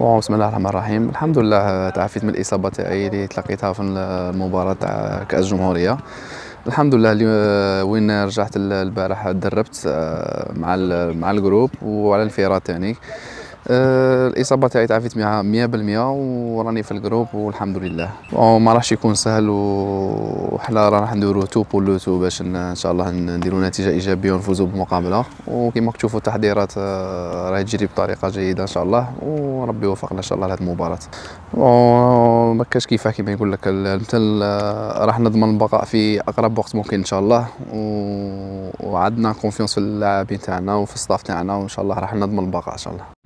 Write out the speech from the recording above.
بسم الله الرحمن الرحيم. الحمد لله تعافيت من الإصابة تاعي اللي تلقيتها في المباراة تاع كأس الجمهورية. الحمد لله وين رجعت البارح دربت مع الجروب وعلى الانفراد تاني. الإصابة تاعي تعافيت منها 100% وراني في الجروب والحمد لله. ما راحش يكون سهل وحنا راح نديرو تو بور لو تو باش ان شاء الله نديرو نتيجة إيجابية ونفوزو بالمقابلة، وكما تشوفوا التحضيرات راهي تجري بطريقة جيدة إن شاء الله، وربي يوفقنا إن شاء الله لهذه المباراة. ما كاش كيفاه كيما يقول لك المثل، راح نضمن البقاء في أقرب وقت ممكن إن شاء الله، وعندنا كونفيونس في اللاعبين تاعنا وفي الستاف تاعنا، وإن شاء الله راح نضمن البقاء إن شاء الله.